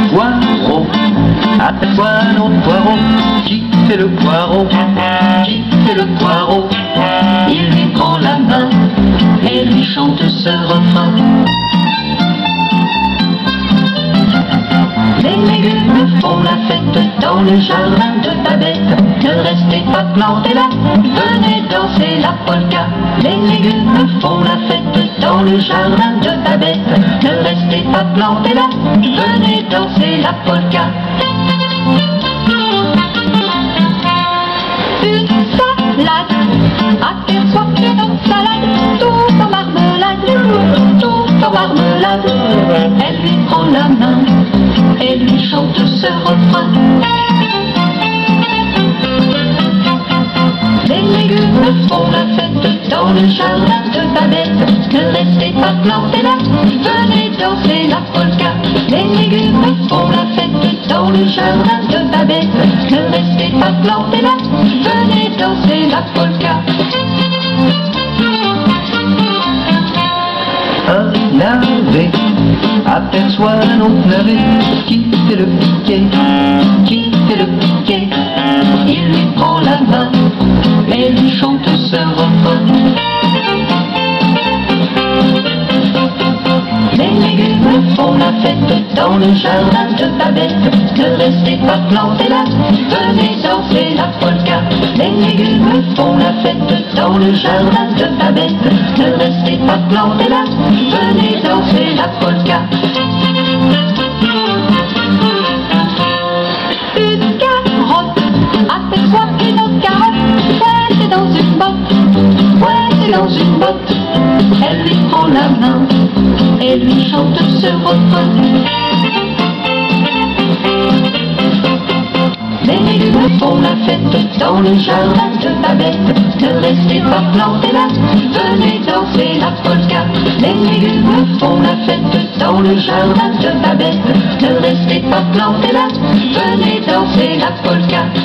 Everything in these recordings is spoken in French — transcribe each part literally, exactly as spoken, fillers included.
Poireau, appelle-toi notre poireau. Qui fait le poireau? Qui fait le poireau? Il lui prend la main et lui chante ce refrain. Les légumes font la fête dans le jardin de Babette. Ne restez pas plantés là, venez danser la polka. Les légumes font la fête dans le jardin de Babette. Ne restez pas plantés là, venez danser la polka. Une salade, aperçois que notre salade, tout en marmelade, tout en marmelade. Elle lui prend la main et lui chante ce refrain. Les légumes font la fête dans le jardin de Babette. Ne restez pas plantés là, venez danser la polka. Les légumes font la fête dans le jardin de Babette. Ne restez pas plantés là, venez danser la polka. Un navet, aperçois notre navet. Qui fait le piquet? Qui fait le piquet? Il lui prend la main et lui chante ce refrain. Les légumes font la fête dans le jardin de Babette. Ne restez pas plantés là, venez danser la polka. Les légumes font la fête dans le jardin de Babette. Ne restez pas plantés là, venez danser la polka. Une carotte, aperçois une autre carotte. Ouais, c'est dans une botte, ouais, c'est dans une botte. Elle lui prend la main et lui chante ce refrain. Les légumes font la fête dans le jardin de Babette. Ne restez pas plantés là, venez danser la polka. Les légumes font la fête dans le jardin de Babette. Ne restez pas plantés là, venez danser la polka. Une patate, aperçois une autre patate. Ouais, c'est dans une botte, ouais, c'est dans une botte. Elle lui prend la main et lui chante ce refrain. Les légumes font la fête dans le jardin de Babette. Ne restez pas plantés là, venez danser la polka. Les légumes font la fête dans le jardin de Babette. Ne restez pas plantés là, venez danser la polka.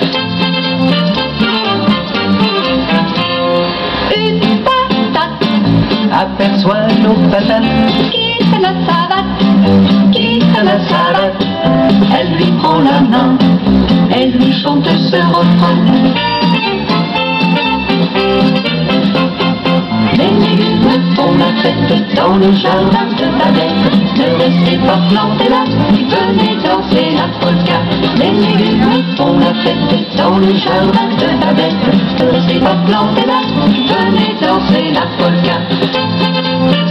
Une patate, Aperçois nos patates. Qui fait la savate? Qui fait la savate? Elle lui prend la main, elle lui chante ce refrain. Les légumes font la fête dans le jardin de Babette. Ne restez pas plantés là, venez danser la polka. Les légumes font la fête dans le jardin de Babette. Ne restez pas plantés là, venez danser la polka.